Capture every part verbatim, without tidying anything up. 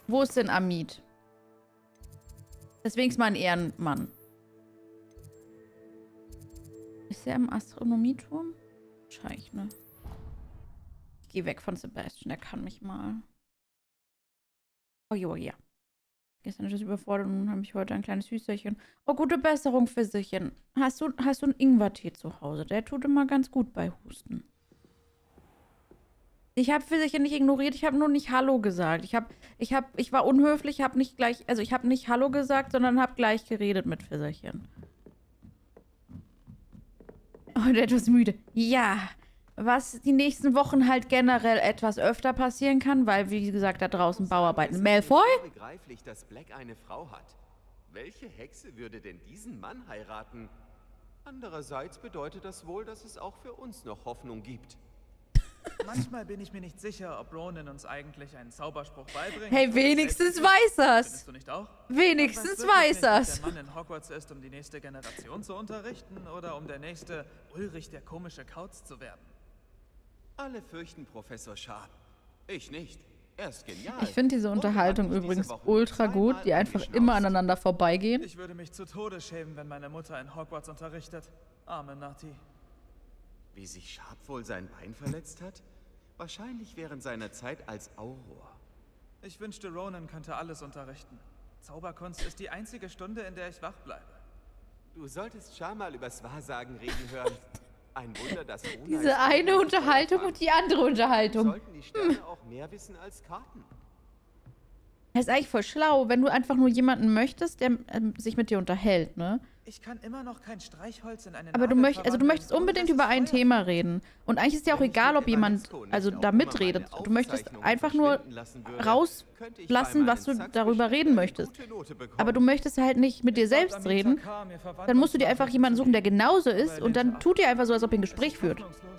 Wo ist denn Amit? Deswegen ist mal ein Ehrenmann. Ist er im Astronomieturm? Wahrscheinlich, ne? Ich geh weg von Sebastian, der kann mich mal. Oh jo, ja. Gestern ist das überfordert und nun habe ich heute ein kleines Süßerchen. Oh, gute Besserung, Fisserchen. Hast du, hast du einen Ingwertee zu Hause? Der tut immer ganz gut bei Husten. Ich habe Fisserchen nicht ignoriert, ich habe nur nicht Hallo gesagt. Ich, hab, ich, hab, ich war unhöflich, habe nicht gleich, also ich habe nicht Hallo gesagt, sondern habe gleich geredet mit Fisserchen. Und etwas müde. Ja, was die nächsten Wochen halt generell etwas öfter passieren kann, weil, wie gesagt, da draußen Bauarbeiten. Malfoy? Begreiflich, dass Black eine Frau hat. Welche Hexe würde denn diesen Mann heiraten? Andererseits bedeutet das wohl, dass es auch für uns noch Hoffnung gibt. Manchmal bin ich mir nicht sicher, ob Ronan uns eigentlich einen Zauberspruch beibringt. Hey, wenigstens weiß er's. Findest du nicht auch? Wenigstens weiß er's. Ob der Mann in Hogwarts ist, um die nächste Generation zu unterrichten oder um der nächste Ulrich der komische Kauz zu werden. Alle fürchten Professor Sharp. Ich nicht. Er ist genial. Ich finde diese Unterhaltung übrigens ultra gut, die einfach immer aneinander vorbeigehen. Ich würde mich zu Tode schämen, wenn meine Mutter in Hogwarts unterrichtet. Arme Nati. Wie sich Sharp wohl sein Bein verletzt hat? Wahrscheinlich während seiner Zeit als Auror. Ich wünschte, Ronan könnte alles unterrichten. Zauberkunst ist die einzige Stunde, in der ich wach bleibe. Du solltest Sharp mal übers Wahrsagen reden hören. Ein Wunder, dass Mona Diese eine Unterhaltung und die andere Unterhaltung. Sollten die Sterne auch mehr wissen als Karten? Das ist eigentlich voll schlau, wenn du einfach nur jemanden möchtest, der ähm, sich mit dir unterhält, ne? Ich kann immer noch kein Streichholz in einen Aber du möchtest, also du möchtest unbedingt über ein Thema reden. Und eigentlich ist ja auch egal, ob jemand also da mitredet. Du möchtest einfach nur rauslassen, was du darüber reden möchtest. Aber du möchtest halt nicht mit dir selbst reden. Dann musst du dir einfach jemanden suchen, der genauso ist. Und dann tut dir einfach so, als ob ihr ein Gespräch führt.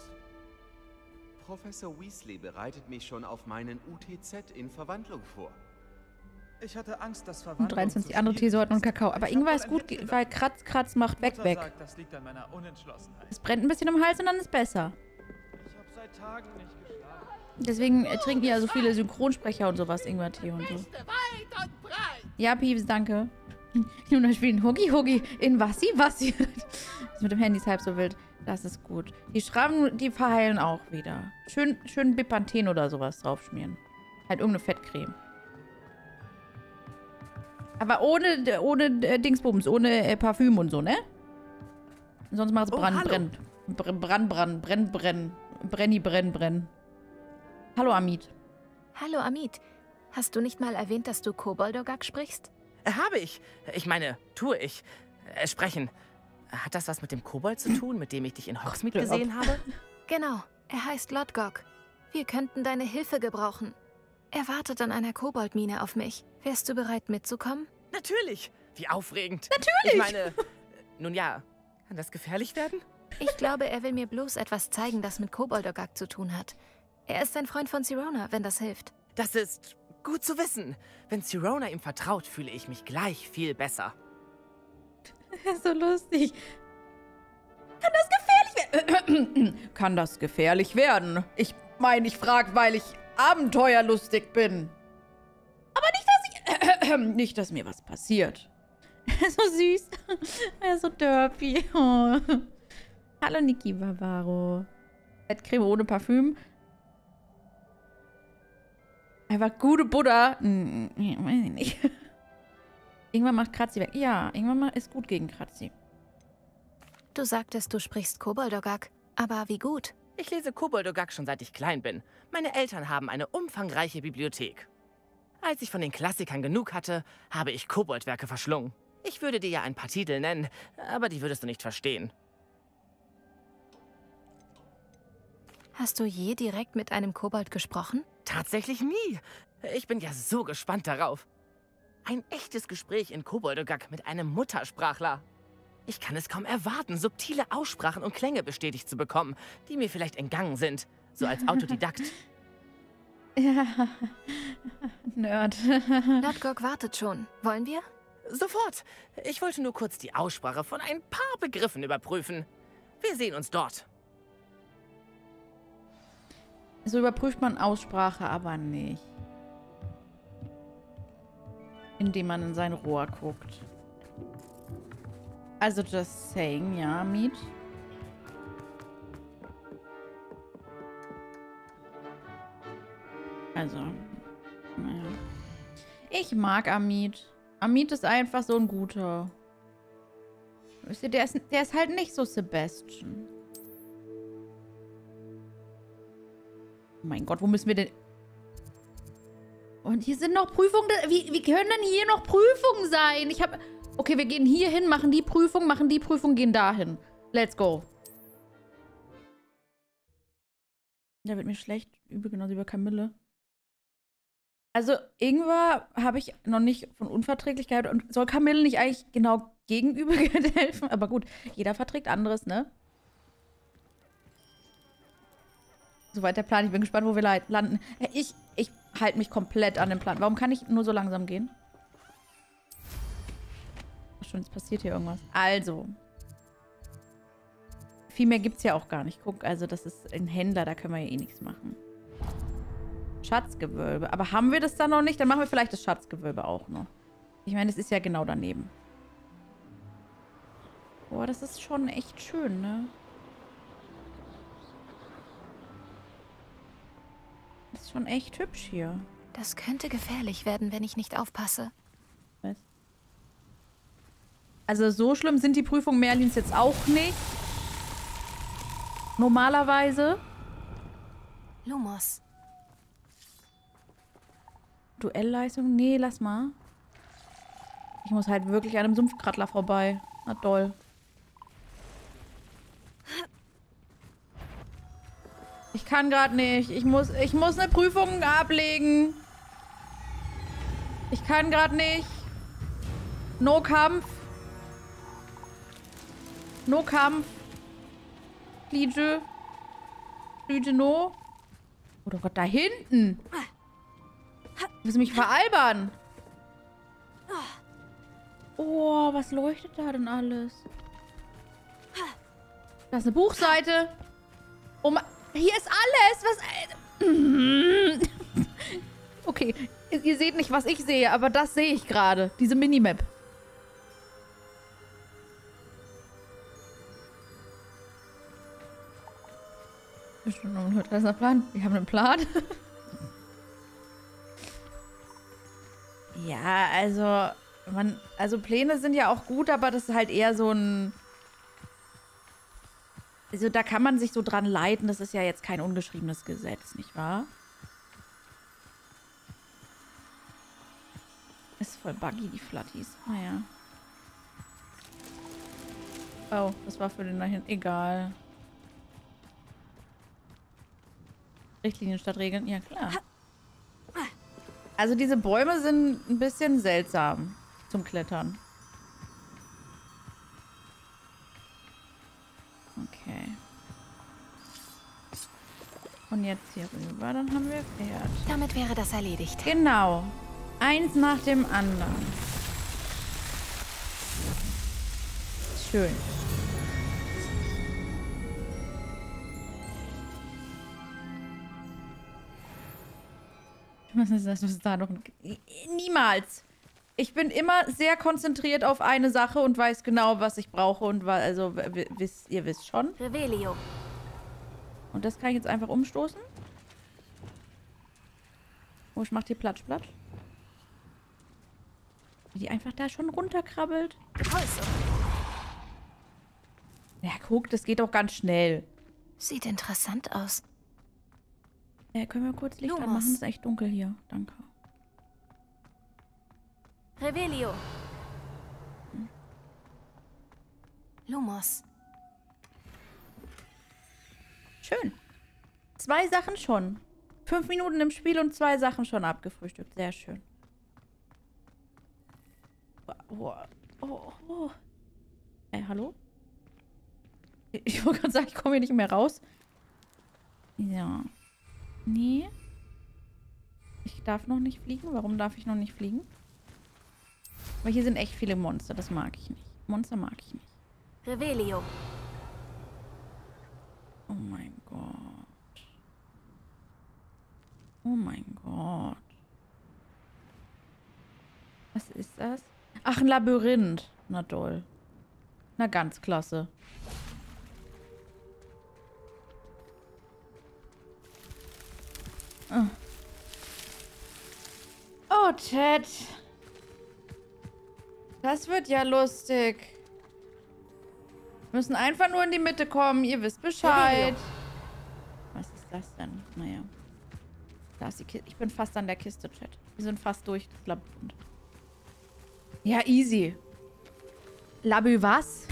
Professor Weasley bereitet mich schon auf meinen U T Z in Verwandlung vor. Ich hatte Angst, dass Und dreiundzwanzig andere Teesorten und Kakao. Aber Ingwer ist gut, weil Kratz, Kratz macht weg, weg. Das liegt an meiner Unentschlossenheit. Es brennt ein bisschen im Hals und dann ist besser. Ich habe seit Tagen nicht geschlafen. Deswegen äh, trinken ja so viele Synchronsprecher und sowas, Ingwer-Tee und so. Ja, Pieps, danke. Nun spielen Huggy Huggy in Wassi Wassi. Das mit dem Handy ist halb so wild. Das ist gut. Die Schrammen, die verheilen auch wieder. Schön, schön Bepanthen oder sowas draufschmieren. Halt irgendeine Fettcreme. Aber ohne, ohne äh, Dingsbums, ohne äh, Parfüm und so, ne? Sonst macht es Oh, Brand, hallo. brennt. Br Brand, Brand, brenn, brenn. Brenni, brenn, brenn. Hallo, Amit. Hallo, Amit. Hast du nicht mal erwähnt, dass du Koboldogak sprichst? Äh, Habe ich. Ich meine, tue ich. Äh, sprechen. Hat das was mit dem Kobold zu tun, mit dem ich dich in Hogsmeade gesehen habe? Genau, er heißt Lodgok. Wir könnten deine Hilfe gebrauchen. Er wartet an einer Koboldmine auf mich. Wärst du bereit mitzukommen? Natürlich. Wie aufregend. Natürlich. Ich meine, äh, nun ja, kann das gefährlich werden? Ich glaube, er will mir bloß etwas zeigen, das mit Koboldogak zu tun hat. Er ist ein Freund von Sirona, wenn das hilft. Das ist gut zu wissen. Wenn Sirona ihm vertraut, fühle ich mich gleich viel besser. So lustig. Kann das gefährlich werden? Kann das gefährlich werden? Ich meine, ich frage, weil ich abenteuerlustig bin. Aber nicht, dass ich... nicht, dass mir was passiert. So süß. Er ist so derpy. Oh. Hallo, Niki Barbaro. Fettcreme ohne Parfüm. Einfach gute Butter. Hm, weiß ich nicht. Irgendwann macht Kratzi weg. Ja, irgendwann ist gut gegen Kratzi. Du sagtest, du sprichst Koboldogak. Aber wie gut? Ich lese Koboldogak schon seit ich klein bin. Meine Eltern haben eine umfangreiche Bibliothek. Als ich von den Klassikern genug hatte, habe ich Koboldwerke verschlungen. Ich würde dir ja ein paar Titel nennen, aber die würdest du nicht verstehen. Hast du je direkt mit einem Kobold gesprochen? Tatsächlich nie. Ich bin ja so gespannt darauf. Ein echtes Gespräch in Koboldogak mit einem Muttersprachler. Ich kann es kaum erwarten, subtile Aussprachen und Klänge bestätigt zu bekommen, die mir vielleicht entgangen sind, so als Autodidakt. Ja, Nerd. Lodgok wartet schon. Wollen wir? Sofort. Ich wollte nur kurz die Aussprache von ein paar Begriffen überprüfen. Wir sehen uns dort. So überprüft man Aussprache aber nicht. indem man in sein Rohr guckt. Also just saying, ja, Miet. Also, naja. Ich mag Amit. Amit ist einfach so ein guter. Wisst ihr, der ist, der ist halt nicht so Sebastian. Oh mein Gott, wo müssen wir denn... Und hier sind noch Prüfungen. Wie, wie können denn hier noch Prüfungen sein? Ich habe... Okay, wir gehen hier hin, machen die Prüfung, machen die Prüfung, gehen dahin. Let's go. Da wird mir schlecht. Übel, genauso wie bei Kamille. Also, Ingwer habe ich noch nicht von Unverträglichkeit. Und soll Kamille nicht eigentlich genau gegen Übelkeit helfen? Aber gut, jeder verträgt anderes, ne? Soweit der Plan. Ich bin gespannt, wo wir landen. Ich, ich halte mich komplett an den Plan. Warum kann ich nur so langsam gehen? Ach schon, jetzt passiert hier irgendwas. Also. Viel mehr gibt es ja auch gar nicht. Guck, also das ist ein Händler, da können wir ja eh nichts machen. Schatzgewölbe. Aber haben wir das dann noch nicht? Dann machen wir vielleicht das Schatzgewölbe auch noch. Ich meine, es ist ja genau daneben. Boah, das ist schon echt schön, ne? Das ist schon echt hübsch hier. Das könnte gefährlich werden, wenn ich nicht aufpasse. Was? Also so schlimm sind die Prüfungen Merlins jetzt auch nicht. Normalerweise. Lumos. Duellleistung? Nee, lass mal. Ich muss halt wirklich an einem Sumpfkrattler vorbei. Na toll. Ich kann gerade nicht. Ich muss, ich muss eine Prüfung ablegen. Ich kann gerade nicht. No Kampf. No Kampf. Liege. Liege no. Oh Gott, da hinten. Willst du mich veralbern? Oh, was leuchtet da denn alles? Da ist eine Buchseite. Oh mein... Hier ist alles. Was... Okay, ihr seht nicht, was ich sehe, aber das sehe ich gerade. Diese Minimap. Das ist ein Plan. Wir haben einen Plan. Ja, also... Man, also Pläne sind ja auch gut, aber das ist halt eher so ein... Also da kann man sich so dran leiten. Das ist ja jetzt kein ungeschriebenes Gesetz, nicht wahr? Ist voll buggy, die Flatties. Naja. Oh, das war für den da hinten. Egal. Richtlinien statt Regeln? Ja, klar. Also diese Bäume sind ein bisschen seltsam zum Klettern. Okay. Und jetzt hier rüber, dann haben wir Pferd. Damit wäre das erledigt. Genau. Eins nach dem anderen. Schön. Was ist das? Was ist da noch? Niemals. Ich bin immer sehr konzentriert auf eine Sache und weiß genau, was ich brauche und was, also wisst, ihr wisst schon. Revelio. Und das kann ich jetzt einfach umstoßen. Oh, ich mach dir Platsch, Platsch. Wie die einfach da schon runterkrabbelt. Ja, guck, das geht doch ganz schnell. Sieht interessant aus. Äh, können wir kurz Licht Lumos. anmachen? Es ist echt dunkel hier. Danke. Revelio. Hm. Lumos. Schön. Zwei Sachen schon. Fünf Minuten im Spiel und zwei Sachen schon abgefrühstückt. Sehr schön. Oh, oh, oh. Äh, hallo? Ich wollte gerade sagen, ich komme hier nicht mehr raus. Ja. Nee. Ich darf noch nicht fliegen. Warum darf ich noch nicht fliegen? Aber hier sind echt viele Monster. Das mag ich nicht. Monster mag ich nicht. Revelio. Oh mein Gott. Oh mein Gott. Was ist das? Ach, ein Labyrinth. Na toll. Na ganz klasse. Oh, oh Ted. Das wird ja lustig. Wir müssen einfach nur in die Mitte kommen. Ihr wisst Bescheid. Was ist das denn? Naja. Da ist die Kiste. Ich bin fast an der Kiste, Chat. Wir sind fast durch das Labyrinth. Ja, easy. Labü was?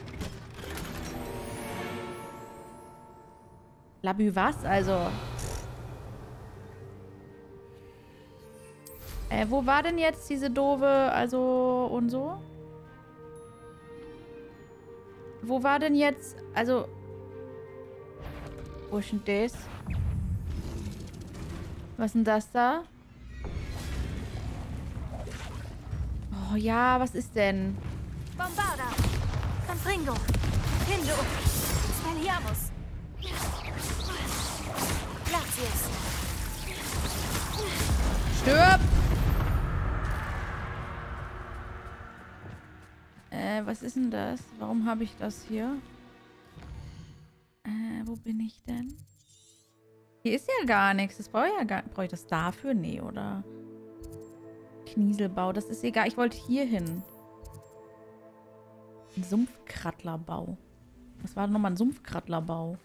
Labü was? Also... Äh, wo war denn jetzt diese doofe, also und so? Wo war denn jetzt, also... Wo ist denn das? Was ist denn das da? Oh ja, was ist denn? Bombarda! Confringo! Hindu! Spelliamus! Glacius! Stirb! Äh, was ist denn das? Warum habe ich das hier? Äh, wo bin ich denn? Hier ist ja gar nichts. Das brauche ich ja gar nicht. Brauche ich das dafür? Nee, oder? Knieselbau. Das ist egal. Ich wollte hier hin. Ein Sumpfkrattlerbau. Was war denn nochmal ein Sumpfkrattlerbau?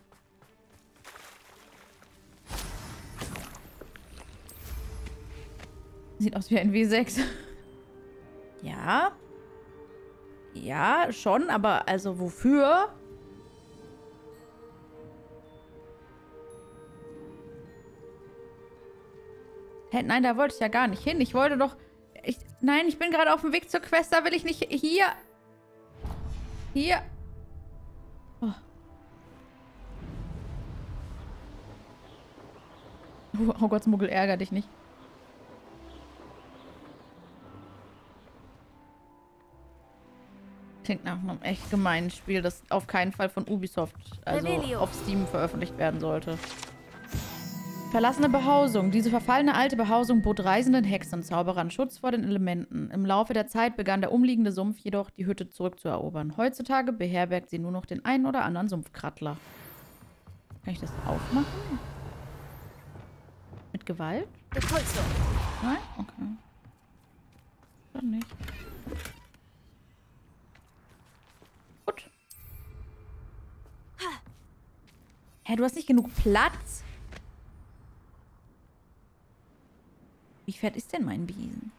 Sieht aus wie ein W sechs. Ja. Ja, schon, aber also wofür? Hä, nein, da wollte ich ja gar nicht hin. Ich wollte doch... Ich, nein, ich bin gerade auf dem Weg zur Quest. Da will ich nicht... Hier. Hier. Oh. Oh, oh Gott, Muggel, ärger dich nicht. Klingt nach einem echt gemeinen Spiel, das auf keinen Fall von Ubisoft, also Rebellion. auf Steam veröffentlicht werden sollte. Verlassene Behausung. Diese verfallene alte Behausung bot reisenden Hexen und Zauberern Schutz vor den Elementen. Im Laufe der Zeit begann der umliegende Sumpf jedoch, die Hütte zurückzuerobern. Heutzutage beherbergt sie nur noch den einen oder anderen Sumpfkrattler. Kann ich das aufmachen? Mit Gewalt? Repulso! Nein? Okay. Dann nicht. Gut. Hä, du hast nicht genug Platz? Wie fett ist denn mein Besen?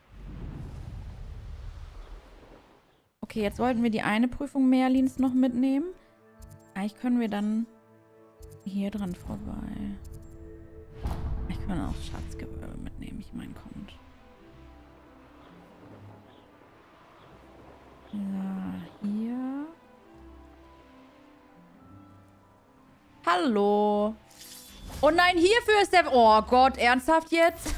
Okay, jetzt wollten wir die eine Prüfung Merlins noch mitnehmen. Eigentlich können wir dann hier dran vorbei. Ich kann auch Schatzgewölbe mitnehmen. Ich meine, kommt. Ja, hier. Hallo. Oh nein, hierfür ist der... Oh Gott, ernsthaft jetzt?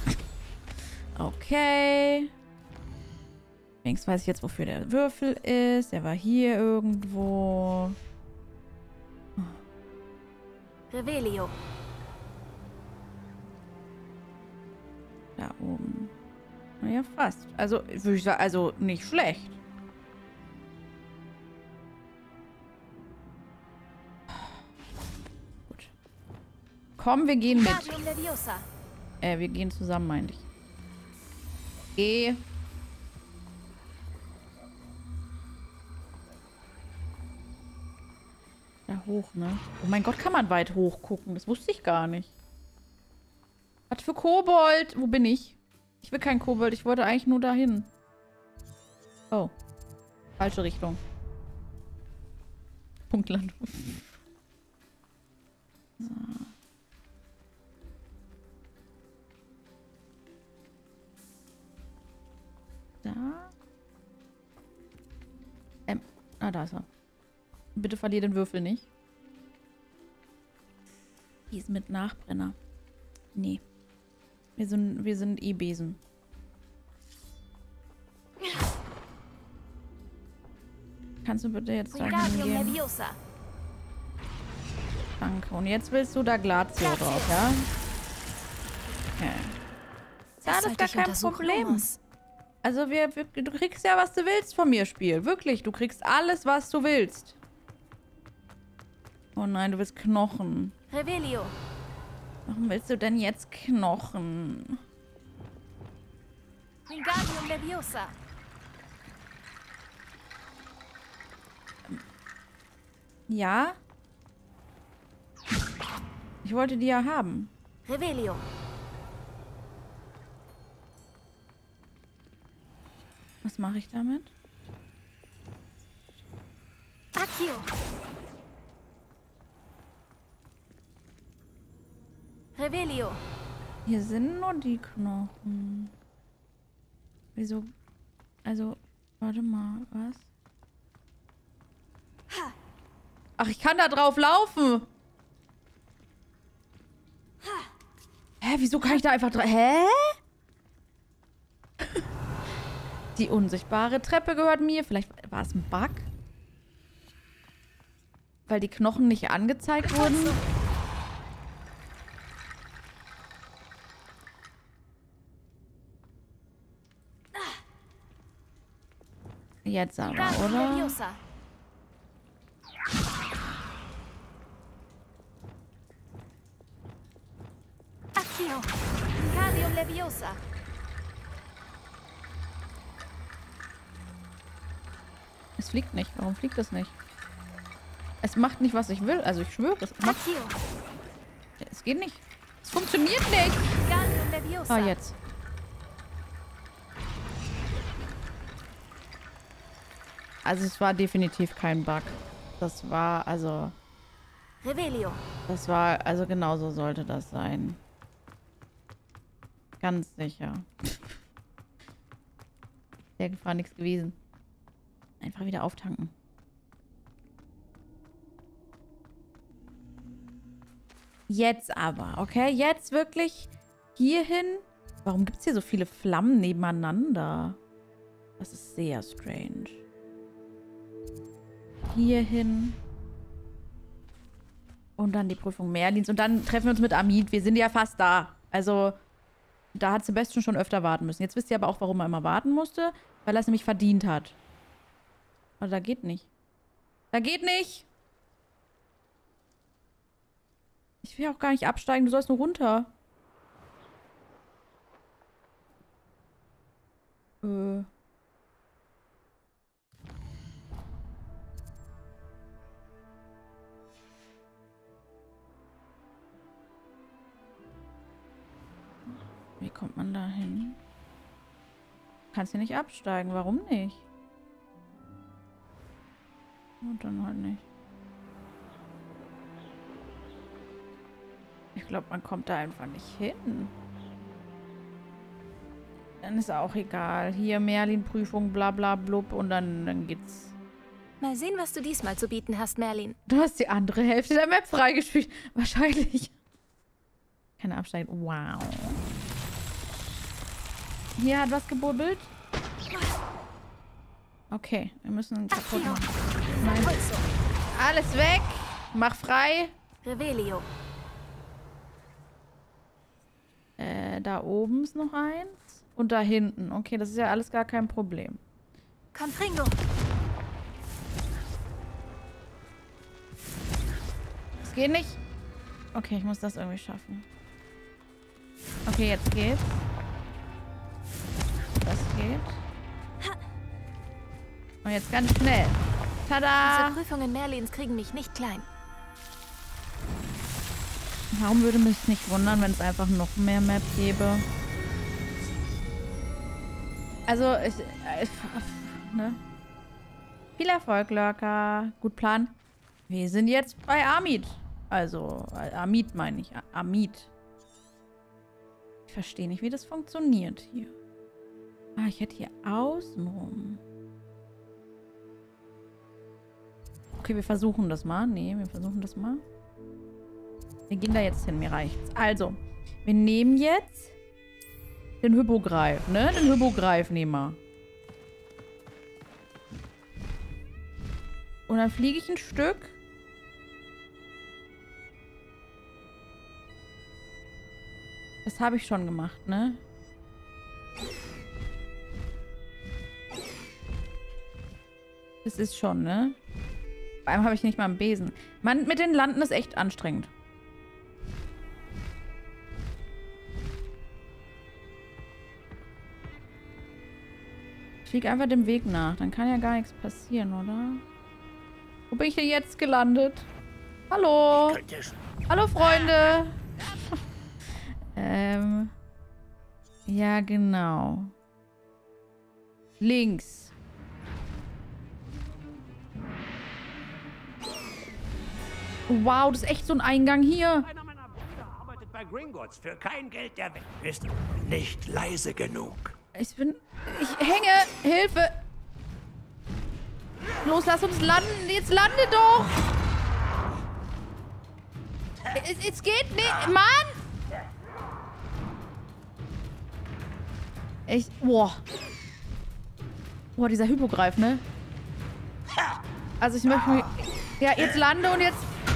Okay. Wenigstens weiß ich jetzt, wofür der Würfel ist. Er war hier irgendwo. Revelio. Da oben. Naja, fast. Also, würde ich sagen, also nicht schlecht. Gut. Komm, wir gehen mit. Guardium Leviosa. Äh, wir gehen zusammen, meinte ich. Geh. Da hoch, ne? Oh mein Gott, kann man weit hoch gucken? Das wusste ich gar nicht. Was für Kobold? Wo bin ich? Ich will kein Kobold. Ich wollte eigentlich nur dahin. Oh. Falsche Richtung. Punktland. So. Da. Ähm. Ah, da ist er. Bitte verlier den Würfel nicht. Die ist mit Nachbrenner. Nee. Wir sind, wir sind E-Besen. Kannst du bitte jetzt da hingehen? Leviosa. Danke. Und jetzt willst du da Glacio drauf, ja? Okay. Ja, das ist gar kein Problem. Also wir, wir, du kriegst ja, was du willst von mir, Spiel. Wirklich, du kriegst alles, was du willst. Oh nein, du willst Knochen. Revelio. Warum willst du denn jetzt Knochen? Wingardium Leviosa. Ja? Ich wollte die ja haben. Revelio. Was mache ich damit? Accio. Revelio. Hier sind nur die Knochen. Wieso? Also, warte mal, was? Ach, ich kann da drauf laufen. Hä, wieso kann ich da einfach drauf... Hä? Die unsichtbare Treppe gehört mir. Vielleicht war es ein Bug? Weil die Knochen nicht angezeigt wurden? Jetzt aber, oder? Leviosa. Accio. Wingardium Leviosa. Es fliegt nicht. Warum fliegt es nicht? Es macht nicht, was ich will. Also ich schwöre, es macht... Accio. Es geht nicht. Es funktioniert nicht. Wingardium Leviosa. Ah, jetzt. Also es war definitiv kein Bug. Das war, also... Revelio. Das war, also genau so sollte das sein. Ganz sicher. Der Gefahr nichts gewesen. Einfach wieder auftanken. Jetzt aber, okay? Jetzt wirklich hierhin. Warum gibt es hier so viele Flammen nebeneinander? Das ist sehr strange. Hierhin. Und dann die Prüfung Merlins. Und dann treffen wir uns mit Amit. Wir sind ja fast da. Also, da hat Sebastian schon öfter warten müssen. Jetzt wisst ihr aber auch, warum er immer warten musste. Weil er es nämlich verdient hat. Aber da geht nicht. Da geht nicht! Ich will auch gar nicht absteigen. Du sollst nur runter. Äh... Wie kommt man da hin? Kannst du nicht absteigen. Warum nicht? Und dann halt nicht. Ich glaube, man kommt da einfach nicht hin. Dann ist auch egal. Hier Merlin-Prüfung, bla bla blub und dann, dann geht's. Mal sehen, was du diesmal zu bieten hast, Merlin. Du hast die andere Hälfte der Map freigespielt. Wahrscheinlich. Keine Absteigen. Wow. Hier hat was gebubbelt. Okay, wir müssen ihn kaputt machen. Nein. Alles weg. Mach frei. Revelio. Äh, da oben ist noch eins. Und da hinten. Okay, das ist ja alles gar kein Problem. Confringo. Das geht nicht. Okay, ich muss das irgendwie schaffen. Okay, jetzt geht's. Das geht. Und jetzt ganz schnell. Tada! Diese Prüfungen Merlins kriegen mich nicht klein. Warum würde mich nicht wundern, wenn es einfach noch mehr Map gäbe? Also, ich, ich, ne? Viel Erfolg, Lurker. Gut Plan. Wir sind jetzt bei Amit. Also, Amit meine ich. Amit. Ich verstehe nicht, wie das funktioniert hier. Ah, ich hätte hier außenrum. Okay, wir versuchen das mal. Nee, wir versuchen das mal. Wir gehen da jetzt hin, mir reicht's. Also, wir nehmen jetzt den Hippogreif, ne? Den Hippogreif nehmen wir. Und dann fliege ich ein Stück. Das habe ich schon gemacht, ne? Es ist schon, ne? Vor allem habe ich nicht mal einen Besen. Mann, mit den Landen ist echt anstrengend. Ich fliege einfach dem Weg nach. Dann kann ja gar nichts passieren, oder? Wo bin ich denn jetzt gelandet? Hallo? Hallo, Freunde. ähm. Ja, genau. Links. Wow, das ist echt so ein Eingang hier. Einer meiner Brüder arbeitet bei Gringotts für kein Geld der Welt. Ist nicht leise genug. Ich bin... Ich hänge. Hilfe. Los, lass uns landen. Jetzt lande doch. Es, es geht nicht. Mann. Ich... Boah. Boah, dieser Hypogreif, ne? Also ich möchte mich... Ja, jetzt lande und jetzt...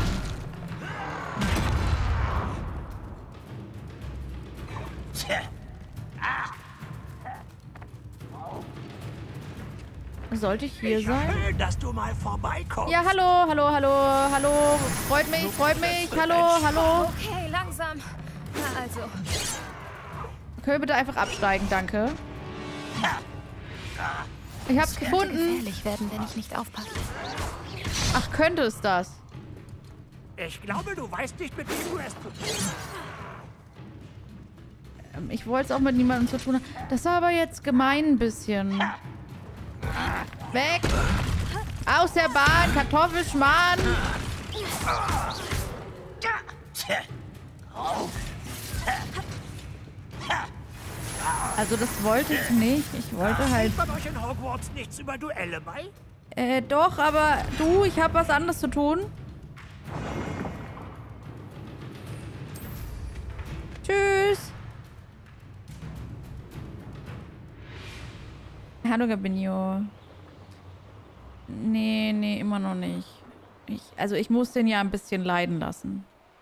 Sollte ich hier ich sein? Schön, dass du mal vorbeikommst. Ja, hallo, hallo, hallo, hallo. Freut mich, freut mich. Hallo, hallo. Okay, langsam. Na also. Können wir bitte einfach absteigen, danke. Ich hab's Es könnte gefunden. gefährlich werden, wenn ich nicht aufpasse. Ach, könnte es das? Ich glaube, du weißt nicht, mit wem du es zu tun. Ähm, Ich wollte es auch mit niemandem zu tun haben. Das war aber jetzt gemein ein bisschen. Weg! Aus der Bahn, Kartoffelschmarrn! Also das wollte ich nicht. Ich wollte halt... Bringt man euch in Hogwarts nichts über Duelle bei? Äh, doch, aber du, ich habe was anderes zu tun. Tschüss. Hallo, Gabinho. Nee, nee, immer noch nicht. Ich, also ich muss den ja ein bisschen leiden lassen.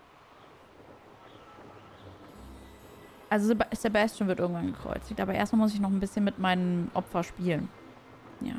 Also Seb Sebastian wird irgendwann gekreuzigt, aber erstmal muss ich noch ein bisschen mit meinem Opfer spielen. Ja.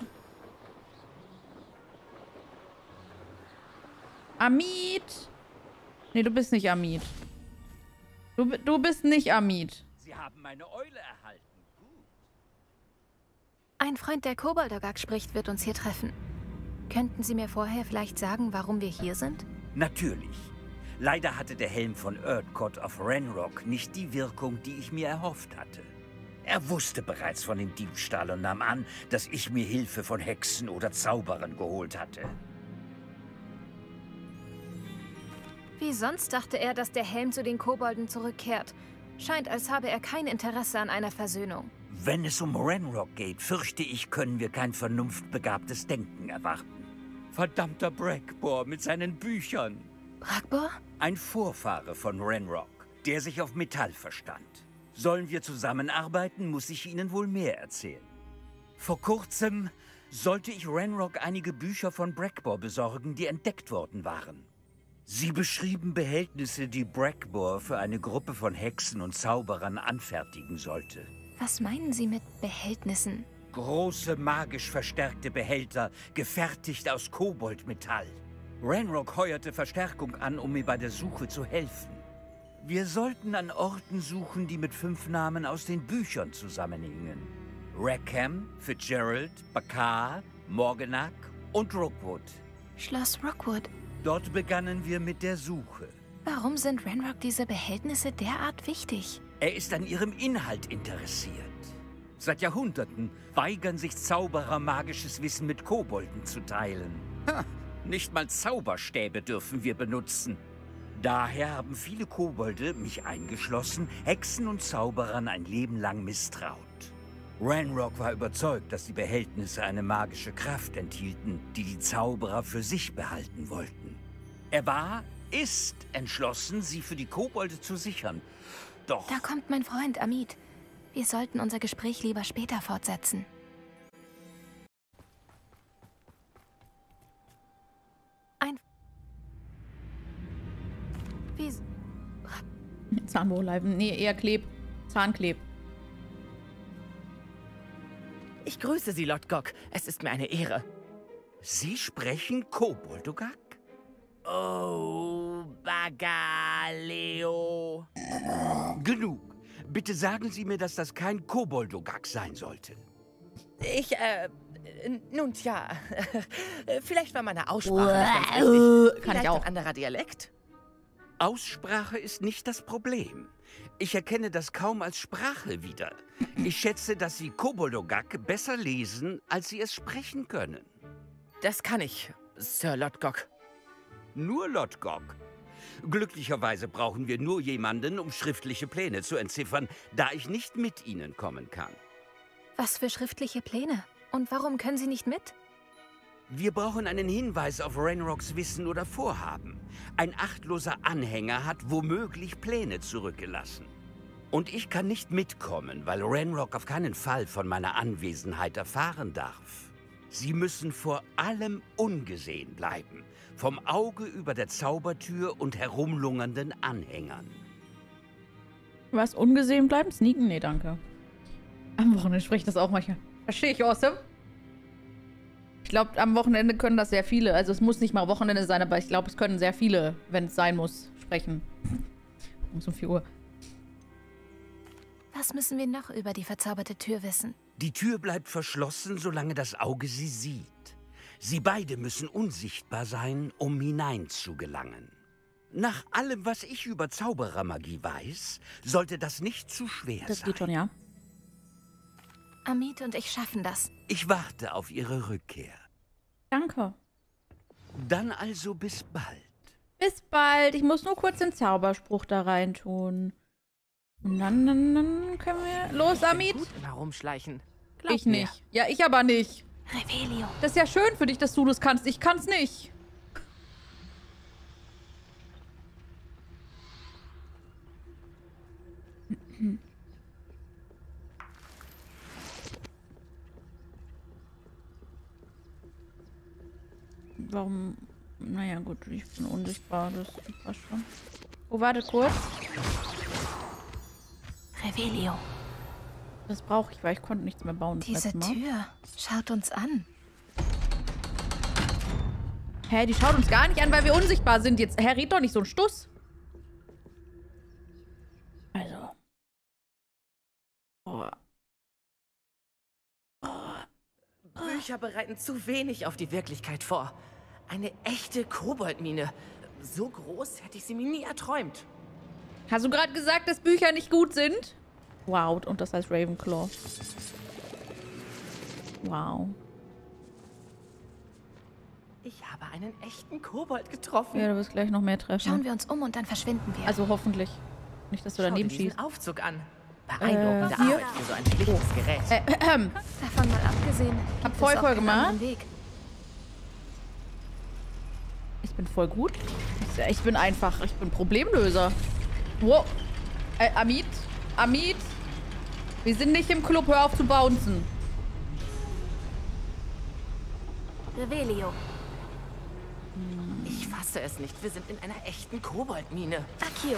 Amit! Nee, du bist nicht Amit. Du, du bist nicht Amit. Sie haben meine Eule erhalten. Gut. Ein Freund, der Koboldogak spricht, wird uns hier treffen. Könnten Sie mir vorher vielleicht sagen, warum wir hier sind? Natürlich. Leider hatte der Helm von Erdcott of Ranrock nicht die Wirkung, die ich mir erhofft hatte. Er wusste bereits von dem Diebstahl und nahm an, dass ich mir Hilfe von Hexen oder Zauberern geholt hatte. Wie sonst dachte er, dass der Helm zu den Kobolden zurückkehrt. Scheint, als habe er kein Interesse an einer Versöhnung. Wenn es um Ranrock geht, fürchte ich, können wir kein vernunftbegabtes Denken erwarten. Verdammter Brackbor mit seinen Büchern. Brackbor? Ein Vorfahre von Ranrock, der sich auf Metall verstand. Sollen wir zusammenarbeiten, muss ich Ihnen wohl mehr erzählen. Vor kurzem sollte ich Ranrock einige Bücher von Brackbor besorgen, die entdeckt worden waren. Sie beschrieben Behältnisse, die Brackbor für eine Gruppe von Hexen und Zauberern anfertigen sollte. Was meinen Sie mit Behältnissen? Große, magisch verstärkte Behälter, gefertigt aus Koboldmetall. Ranrock heuerte Verstärkung an, um mir bei der Suche zu helfen. Wir sollten an Orten suchen, die mit fünf Namen aus den Büchern zusammenhingen. Rackham, Fitzgerald, Bakar, Morganach und Rookwood. Schloss Rookwood. Dort begannen wir mit der Suche. Warum sind Ranrock diese Behältnisse derart wichtig? Er ist an ihrem Inhalt interessiert. Seit Jahrhunderten weigern sich Zauberer, magisches Wissen mit Kobolden zu teilen. Ha, nicht mal Zauberstäbe dürfen wir benutzen. Daher haben viele Kobolde, mich eingeschlossen, Hexen und Zauberern ein Leben lang misstraut. Ranrock war überzeugt, dass die Behältnisse eine magische Kraft enthielten, die die Zauberer für sich behalten wollten. Er war, ist entschlossen, sie für die Kobolde zu sichern. Doch... Da kommt mein Freund Amit. Wir sollten unser Gespräch lieber später fortsetzen. Ein... Wie... Zahnwurleiben. Nee, eher Kleb. Zahnkleb. Ich grüße Sie, Lord Gok. Es ist mir eine Ehre. Sie sprechen Koboldogak? Oh, Bagaleo. Genug. Bitte sagen Sie mir, dass das kein Koboldogak sein sollte. Ich, äh, nun tja, vielleicht war meine Aussprache nicht ganz richtig. Kann ich Vielleicht auch. ein anderer Dialekt? Aussprache ist nicht das Problem. Ich erkenne das kaum als Sprache wieder. Ich schätze, dass Sie Koboldogak besser lesen, als Sie es sprechen können. Das kann ich, Sir Lodgok. Nur Lodgok. Glücklicherweise brauchen wir nur jemanden, um schriftliche Pläne zu entziffern, da ich nicht mit Ihnen kommen kann. Was für schriftliche Pläne? Und warum können Sie nicht mit? Wir brauchen einen Hinweis auf Ranrocks Wissen oder Vorhaben. Ein achtloser Anhänger hat womöglich Pläne zurückgelassen. Und ich kann nicht mitkommen, weil Ranrock auf keinen Fall von meiner Anwesenheit erfahren darf. Sie müssen vor allem ungesehen bleiben. Vom Auge über der Zaubertür und herumlungernden Anhängern. Was, ungesehen bleiben? Sneaken? Nee, danke. Am Wochenende spricht das auch manchmal. Verstehe ich, Awesome. Ich glaube, am Wochenende können das sehr viele. Also es muss nicht mal Wochenende sein, aber ich glaube, es können sehr viele, wenn es sein muss, sprechen. Um so vier Uhr. Was müssen wir noch über die verzauberte Tür wissen? Die Tür bleibt verschlossen, solange das Auge sie sieht. Sie beide müssen unsichtbar sein, um hineinzugelangen. Nach allem, was ich über Zauberermagie weiß, sollte das nicht zu schwer Das sein. geht schon, ja. Amit und ich schaffen das. Ich warte auf Ihre Rückkehr. Danke. Dann also bis bald. Bis bald. Ich muss nur kurz den Zauberspruch da rein tun. Und dann, dann, dann können wir... Los, Amit! Gut im Herumschleichen. Glaub Ich mir. nicht. Ja, ich aber nicht. Revelio. Das ist ja schön für dich, dass du das kannst. Ich kann's nicht. Warum? Naja, gut, ich bin unsichtbar. Das passt schon. Oh, warte kurz. Revelio. Das brauche ich, weil ich konnte nichts mehr bauen. das Diese letzte Mal. Tür schaut uns an. Hä, die schaut uns gar nicht an, weil wir unsichtbar sind. Jetzt, Herr, red doch nicht so einen Stuss. Also. Oh. Bücher bereiten zu wenig auf die Wirklichkeit vor. Eine echte Koboldmine. So groß hätte ich sie mir nie erträumt. Hast du gerade gesagt, dass Bücher nicht gut sind? Wow, und das heißt Ravenclaw. Wow. Ich habe einen echten Kobold getroffen. Ja, du wirst gleich noch mehr treffen. Schauen wir uns um und dann verschwinden wir. Also hoffentlich. Nicht, dass du Schau daneben dir diesen schießt. Aufzug an. Beeindruckende Äh, hier? Arbeit für so ein schlichtes Gerät. Äh, ähm. Davon mal abgesehen. Hab gibt voll es auch voll keinen gemacht. anderen Weg. Ich bin voll gut. Ich, ich bin einfach, ich bin Problemlöser. Wow. Äh, Amit? Amit? Wir sind nicht im Club, hör auf zu bouncen. Revelio. Ich fasse es nicht. Wir sind in einer echten Koboldmine. Accio.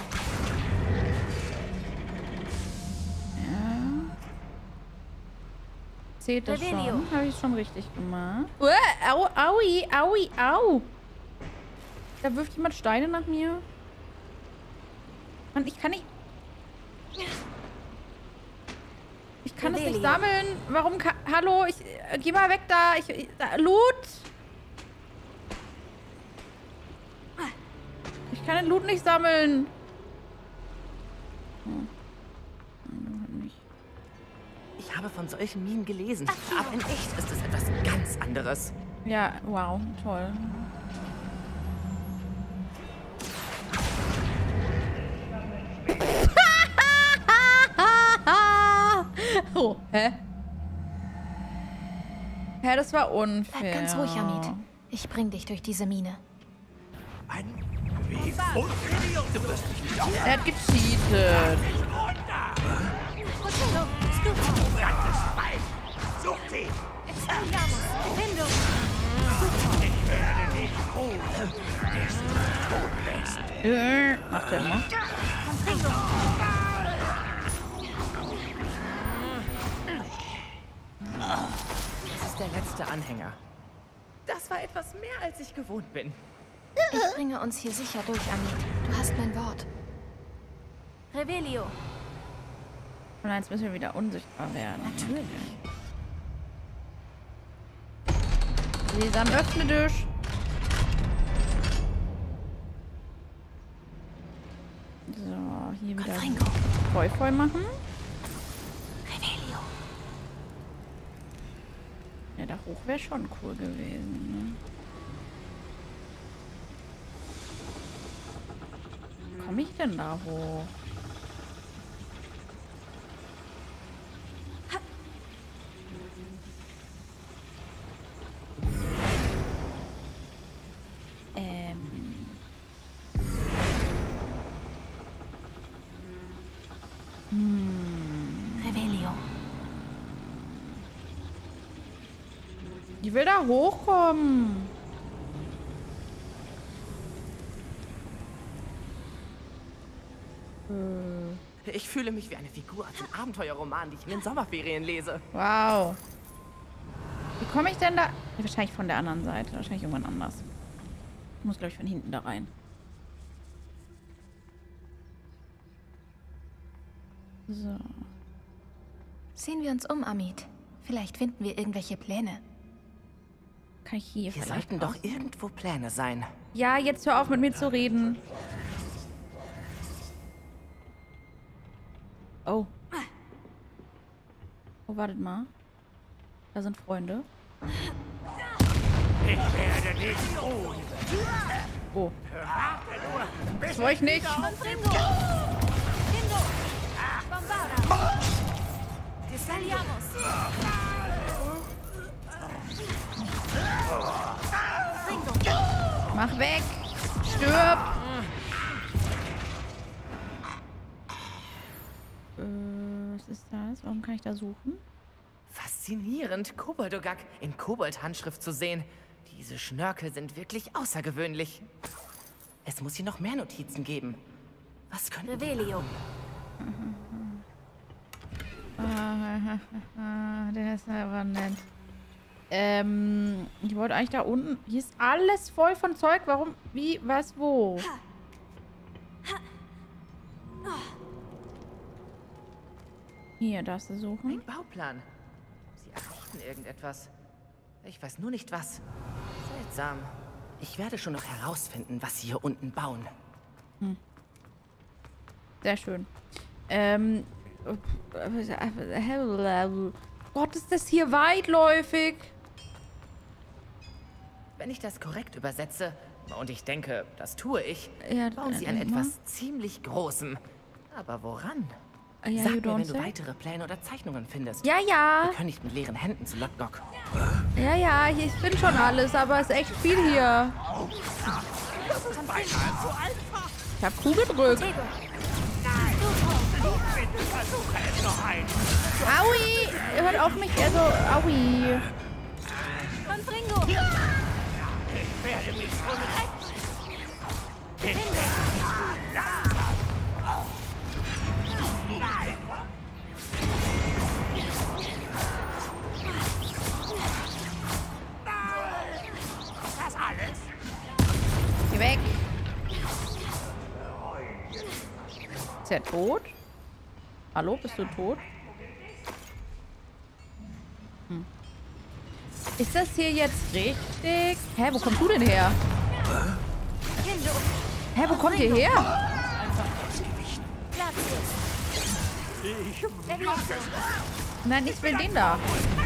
Zählt das Revelio. schon? Habe ich schon richtig gemacht? Uah, au, aui, aui, au. Da wirft jemand Steine nach mir. Mann, ich kann nicht... Ich kann es nicht Revelio. sammeln. Warum kann... Hallo, ich... Äh, geh mal weg da. Ich... ich da, Loot. Ich kann den Loot nicht sammeln. Hm. Nicht. Ich habe von solchen Minen gelesen. Aber in echt ist es etwas ganz anderes. Ja, wow, toll. Oh, hä? Hä, das war unfair. Bleib ganz ruhig, Amit. Ich bring dich durch diese Mine. Mann, wie unfair. Du wirst mich nicht auf Er hat gecheatet. ganzes Weib. Such sie. Ich werde dich holen, bis du tot bist. Äh, Macht er immer. Das ist der letzte Anhänger. Das war etwas mehr, als ich gewohnt bin. Ich bringe uns hier sicher durch, Amit. Du hast mein Wort. Revelio. Und jetzt müssen wir wieder unsichtbar werden. Natürlich. Sesam, öffne dich. So, hier wieder Confringo. voll voll machen. Revelio. Ja, da hoch wäre schon cool gewesen. Ne? Wie komme ich denn da hoch? Ähm. Hm. Revelio. Ich will da hochkommen. Ich fühle mich wie eine Figur aus dem Abenteuerroman, die ich in den Sommerferien lese. Wow. Wie komme ich denn da? Ja, wahrscheinlich von der anderen Seite. Wahrscheinlich irgendwann anders. Ich muss, glaube ich, von hinten da rein. So. Sehen wir uns um, Amit. Vielleicht finden wir irgendwelche Pläne. Kann ich hier Hier vielleicht sollten doch raus? irgendwo Pläne sein. Ja, jetzt hör auf mit mir zu reden. Oh. Oh, wartet mal. Da sind Freunde. Ich werde nicht ruhen. Oh. Warte nur, bis Das wollte ich nicht. Confringo. Kindo. Bombada. Desaliamos. Confringo. Mach weg. Stirb. Äh, was ist das? Warum kann ich da suchen? Faszinierend, Koboldogak in Kobold-Handschrift zu sehen. Diese Schnörkel sind wirklich außergewöhnlich. Es muss hier noch mehr Notizen geben. Was könnte... Revelio. Ah, der ist aber nett. Ähm, ich wollte eigentlich da unten... Hier ist alles voll von Zeug. Warum? Wie? Was? Wo? Hier, darfst du suchen. Ein Bauplan. Sie errichten irgendetwas. Ich weiß nur nicht was. Seltsam. Ich werde schon noch herausfinden, was sie hier unten bauen. Sehr schön. Ähm... Gott, ist das hier weitläufig. Wenn ich das korrekt übersetze, und ich denke, das tue ich, Ja, bauen sie an äh, etwas ziemlich Großem. Aber woran? Ja, you Sag mir, don't wenn du say. weitere Pläne oder Zeichnungen findest. Ja, ja. Wir können nicht mit leeren Händen zu Lodgok. Ja, ja, ich finde schon alles, aber es ist echt viel hier. Ich hab Q gedrückt. versuche es noch einmal. Aui! Hört auf mich, also, aui. Confringo. Ich werde mich schon retten. Das alles? Geh weg. Ist er tot? Hallo, bist du tot? Hm. Ist das hier jetzt richtig? Hä, wo kommst du denn her? Hä, wo kommt ihr her? Nein, ich will den da.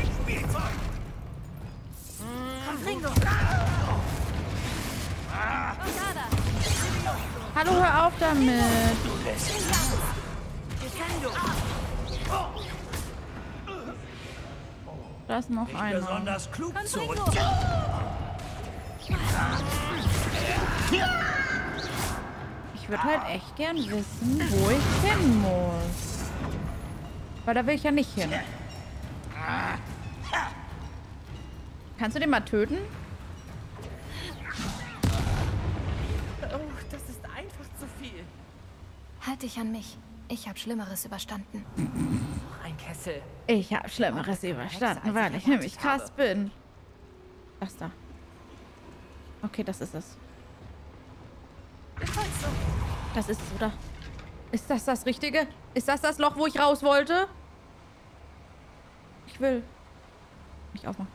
Confringo. Hallo, hör auf damit. Da ist noch einer. Besonders klug zurück. Ich würde halt echt gern wissen, wo ich hin muss. Weil da will ich ja nicht hin. Kannst du den mal töten? Oh, das ist einfach zu viel. Halt dich an mich. Ich habe Schlimmeres überstanden. Noch ein Kessel. Ich habe Schlimmeres überstanden, weil ich nämlich krass bin. Was da? Okay, das ist es. Das ist es, oder? Ist das das Richtige? Ist das das Loch, wo ich raus wollte? Ich will mich aufmachen.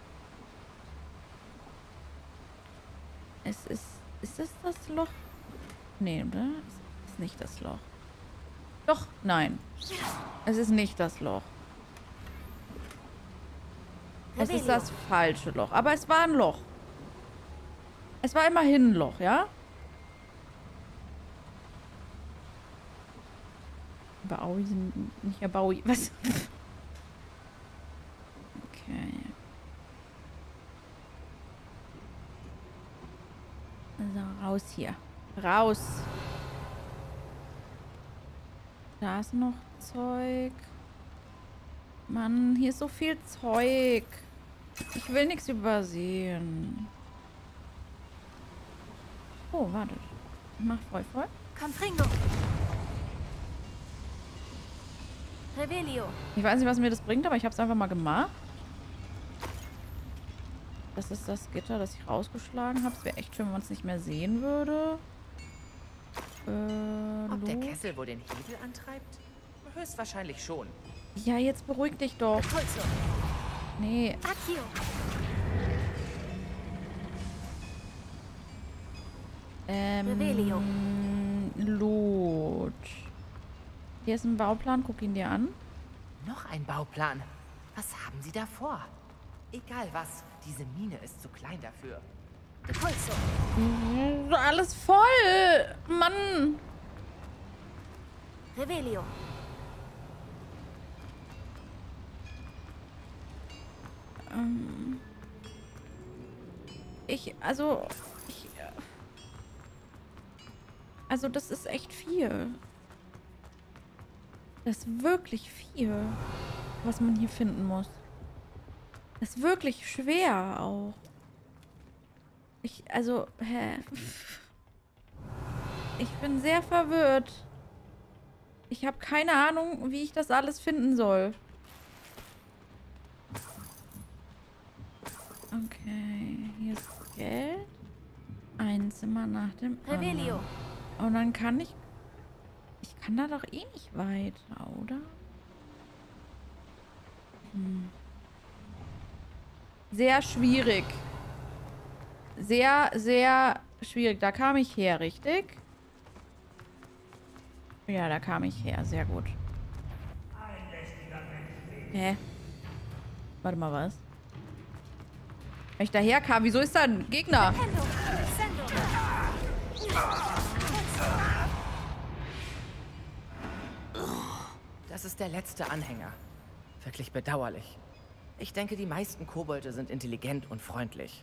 Es ist... Ist das das Loch? Nee, oder? Es ist nicht das Loch. Doch, nein. Es ist nicht das Loch. Es ist das falsche Loch. Aber es war ein Loch. Es war immerhin ein Loch, ja? Baui sind nicht ja Baui. Was? Okay. Also raus hier. Raus. Da ist noch Zeug. Mann, hier ist so viel Zeug. Ich will nichts übersehen. Oh, wartet. Ich mach voll voll. Confringo. Revelio. Ich weiß nicht, was mir das bringt, aber ich habe es einfach mal gemacht. Das ist das Gitter, das ich rausgeschlagen habe. Es wäre echt schön, wenn man es nicht mehr sehen würde. Äh, Ob der Loot. Kessel wohl den Hebel antreibt? Höchstwahrscheinlich schon. Ja, jetzt beruhig dich doch. Pulso. Nee. Accio. Revelio. Ähm, Loot. Hier ist ein Bauplan, guck ihn dir an. Noch ein Bauplan. Was haben Sie da vor? Egal was, diese Mine ist zu klein dafür. Pulso. Mhm, alles voll! Mann! Revelio. Ähm, ich, also, ich, also das ist echt viel. Das ist wirklich viel, was man hier finden muss. Das ist wirklich schwer auch. Ich, also, hä? Ich bin sehr verwirrt. Ich habe keine Ahnung, wie ich das alles finden soll. Okay, hier ist Geld. Ein Zimmer nach dem Revelio. anderen. Und dann kann ich... Ich kann da doch eh nicht weiter, oder? Hm. Sehr schwierig. Sehr, sehr schwierig. Da kam ich her, richtig? Ja, da kam ich her. Sehr gut. Hä? Warte mal, was? Wenn ich daher kam, wieso ist da ein Gegner? Das ist der letzte Anhänger. Wirklich bedauerlich. Ich denke, die meisten Kobolde sind intelligent und freundlich.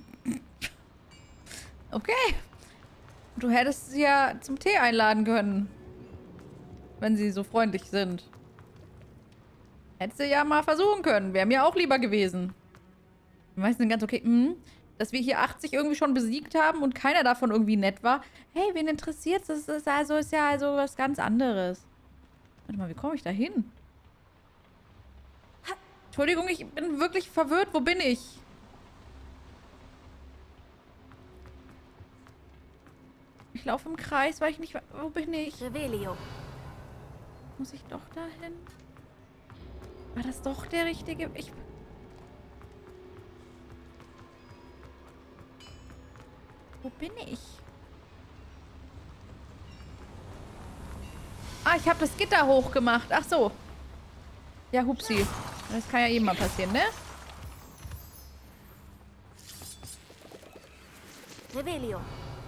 Okay. Du hättest sie ja zum Tee einladen können. Wenn sie so freundlich sind. Hättest du ja mal versuchen können. Wäre mir auch lieber gewesen. Die meisten sind ganz okay. Mhm. Dass wir hier achtzig irgendwie schon besiegt haben und keiner davon irgendwie nett war. Hey, wen interessiert's? Das ist also ist ja also was ganz anderes. Warte mal, wie komme ich da hin? Entschuldigung, ich bin wirklich verwirrt. Wo bin ich? Ich laufe im Kreis, weil ich nicht... Wo bin ich? Revelio. Muss ich doch dahin? War das doch der richtige... Ich... Wo bin ich? Ah, ich habe das Gitter hochgemacht. Ach so. Ja, hupsi. Das kann ja eben mal passieren, ne? Revelio.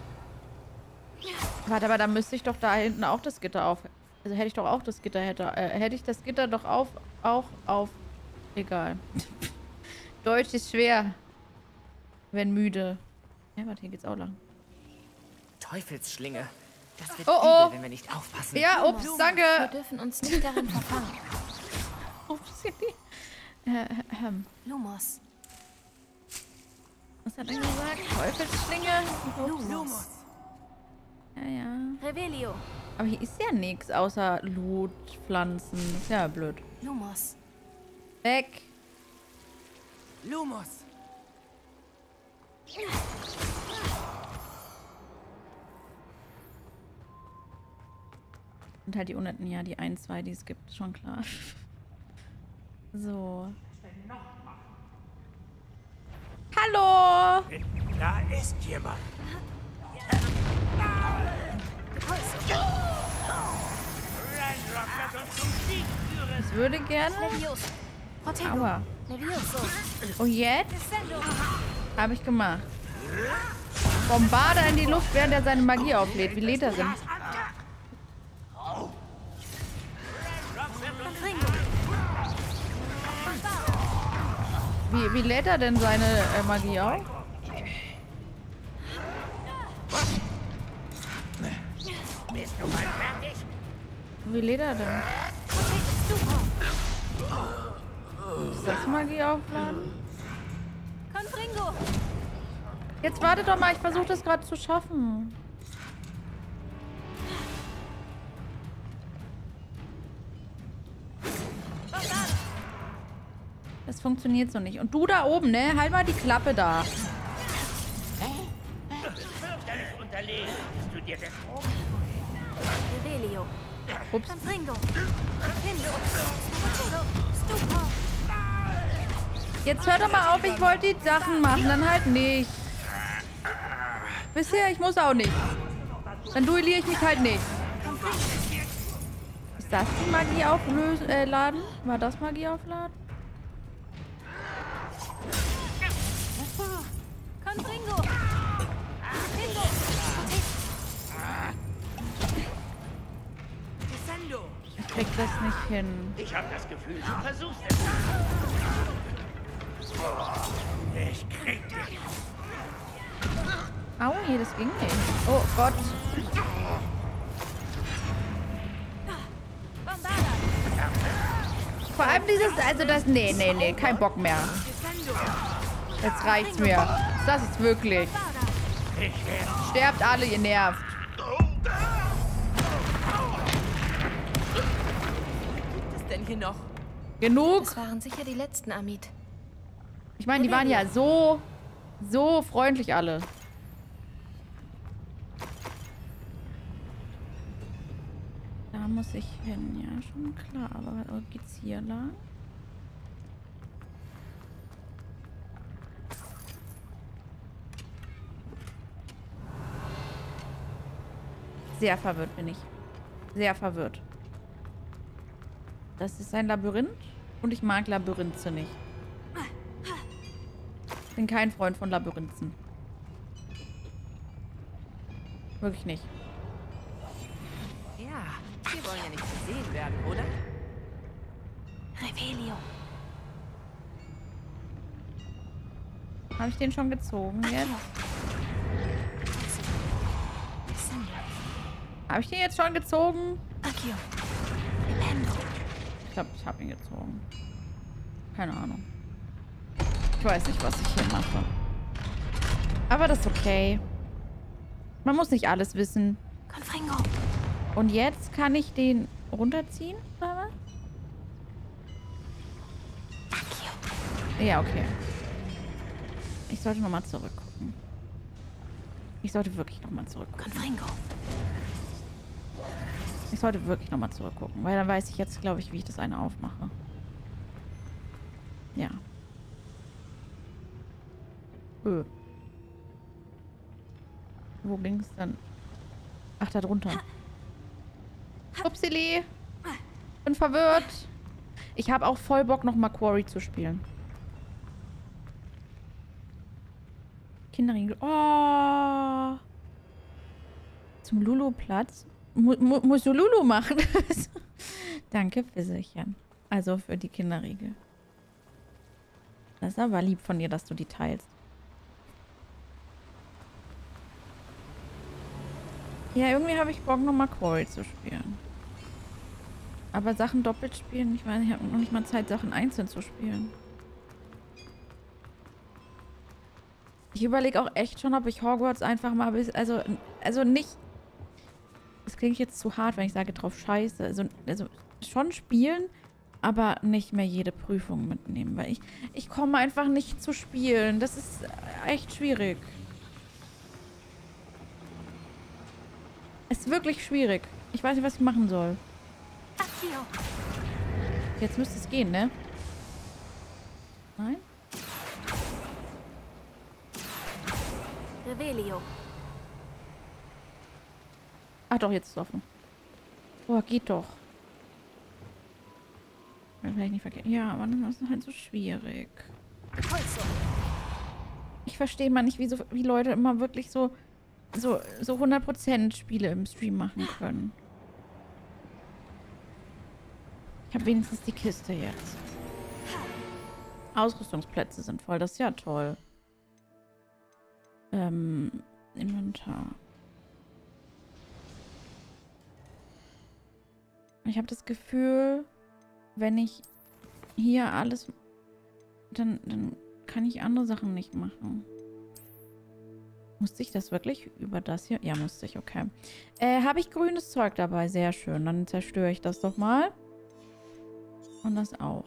Warte, aber dann müsste ich doch da hinten auch das Gitter auf... Also hätte ich doch auch das Gitter... Hätte, äh, hätte ich das Gitter doch auf... Auch auf... Egal. Deutsch ist schwer. Wenn müde. Ja, warte, hier geht's auch lang. Teufelsschlinge. Das wird Oh, oh. übel, wenn wir nicht aufpassen. Ja, ups, Wir danke. dürfen uns nicht darin verfangen. Ups. äh, ähm. Lumos. Was hat er gesagt? Teufelsschlinge? Ups. Lumos. Ja, ja. Revelio. Aber hier ist ja nichts außer Loot, Pflanzen. Das ist ja blöd. Lumos. Weg. Lumos. Und halt die unten, ja, die ein, zwei, die es gibt, schon klar. So. Hallo! Da ist jemand. Ich würde gerne... Aua. Und jetzt? Habe ich gemacht. Bombarder in die Luft, während er seine Magie auflädt. Wie lädt er denn? Wie, wie lädt er denn seine äh, Magie auf? Wie lädt er denn? Ist das Magie aufladen? Jetzt wartet doch mal, ich versuche das gerade zu schaffen. Das funktioniert so nicht. Und du da oben, ne? Halt mal die Klappe da. Ups. Jetzt hör doch mal auf, ich wollte die Sachen machen, dann halt nicht. Bisher, ich muss auch nicht. Dann duelliere ich mich halt nicht. Ist das die Magie auflösen, äh, laden? War das Magie aufladen? Ich krieg das nicht hin. Ich habe das Gefühl, du versuchst es. Ich krieg dich. Au, nee, das ging nicht. Oh Gott. Vor allem dieses, also das, nee, nee, nee, kein Bock mehr. Jetzt reicht's mir. Das ist wirklich. Sterbt alle, ihr nervt. Was ist denn hier noch? Genug. Das waren sicher die letzten, Amit. Ich meine, die waren ja so, so freundlich alle. Da muss ich hin, ja, schon klar. Aber geht's hier lang? Sehr verwirrt bin ich. Sehr verwirrt. Das ist ein Labyrinth und ich mag Labyrinthe nicht. Ich bin kein Freund von Labyrinthen. Wirklich nicht. Ja, wir wollen ja nicht gesehen werden, oder? Revelio. Habe ich den schon gezogen jetzt? Habe ich den jetzt schon gezogen? Akio. Ich glaube, ich habe ihn gezogen. Keine Ahnung. Ich weiß nicht, was ich hier mache. Aber das ist okay. Man muss nicht alles wissen. Confringo. Und jetzt kann ich den runterziehen, oder was? Ja, okay. Ich sollte nochmal zurückgucken. Ich sollte wirklich nochmal zurückgucken. Confringo. Ich sollte wirklich nochmal zurückgucken, weil dann weiß ich jetzt, glaube ich, wie ich das eine aufmache. Ja. Öh. Wo ging es denn? Ach, da drunter. Upsili. Bin verwirrt. Ich habe auch voll Bock, nochmal Quarry zu spielen. Kinderriegel. Oh. Zum Lulu-Platz. Mu mu musst du Lulu machen? Danke, Fisselchen. Also für die Kinderriegel. Das ist aber lieb von dir, dass du die teilst. Ja, irgendwie habe ich Bock, nochmal Quarry zu spielen. Aber Sachen doppelt spielen, ich meine, ich habe noch nicht mal Zeit, Sachen einzeln zu spielen. Ich überlege auch echt schon, ob ich Hogwarts einfach mal bis, also, also nicht, das klingt jetzt zu hart, wenn ich sage drauf scheiße, also, also schon spielen, aber nicht mehr jede Prüfung mitnehmen, weil ich, ich komme einfach nicht zu spielen. Das ist echt schwierig. Ist wirklich schwierig. Ich weiß nicht, was ich machen soll. Jetzt müsste es gehen, ne? Nein? Revelio. Ach doch, jetzt ist es offen. Boah, geht doch. Vielleicht nicht vergessen. Ja, aber dann ist es halt so schwierig. Ich verstehe mal nicht, wie, so, wie Leute immer wirklich so, so, so hundert Prozent Spiele im Stream machen können. Ich habe wenigstens die Kiste jetzt. Ausrüstungsplätze sind voll. Das ist ja toll. Ähm, Inventar. Ich habe das Gefühl, wenn ich hier alles... Dann, dann kann ich andere Sachen nicht machen. Musste ich das wirklich über das hier? Ja, musste ich, okay. Äh, habe ich grünes Zeug dabei? Sehr schön. Dann zerstöre ich das doch mal. Und das auch.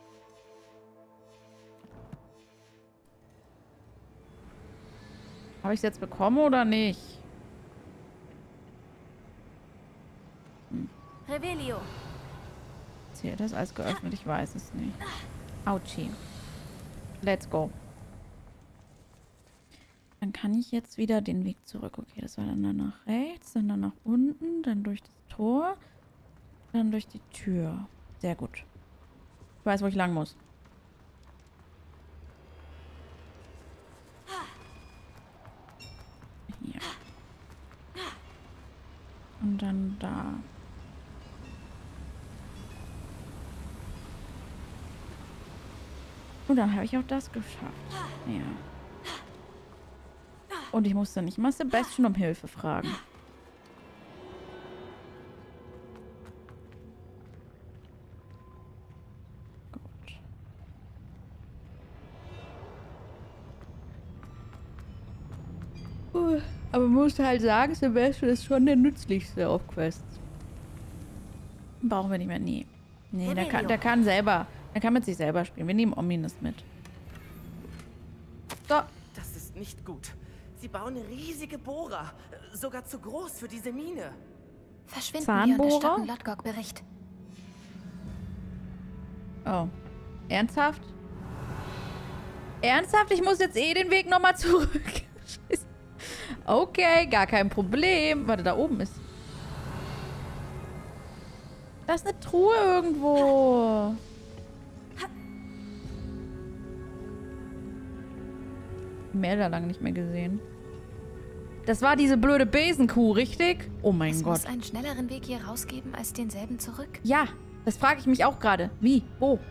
Habe ich es jetzt bekommen oder nicht? Hm. Revelio. Zählt das als geöffnet? Ich weiß es nicht. Autschi. Let's go. Dann kann ich jetzt wieder den Weg zurück. Okay, das war dann, dann nach rechts, dann, dann nach unten, dann durch das Tor, dann durch die Tür. Sehr gut. Ich weiß, wo ich lang muss. Hier. Und dann da. Und dann habe ich auch das geschafft. Ja. Und ich musste nicht mal Sebastian um Hilfe fragen. Gut. Uh, aber man muss halt sagen, Sebastian ist schon der nützlichste auf Quests. Brauchen wir nicht mehr. Nee. Nee, der kann, der kann selber. Der kann mit sich selber spielen. Wir nehmen Ominous mit. So. Das ist nicht gut. Sie bauen riesige Bohrer. Sogar zu groß für diese Mine. Verschwinden Zahnbohrer? wir und erstatten Lodgok-Bericht. Oh. Ernsthaft? Ernsthaft? Ich muss jetzt eh den Weg nochmal zurück. Scheiße. Okay, gar kein Problem. Warte, da oben ist... Da ist eine Truhe irgendwo. Melder lange nicht mehr gesehen. Das war diese blöde Besenkuh, richtig? Oh mein Es Gott. muss einen schnelleren Weg hier rausgeben als denselben zurück. Ja, das frage ich mich auch gerade. Wie? Wo?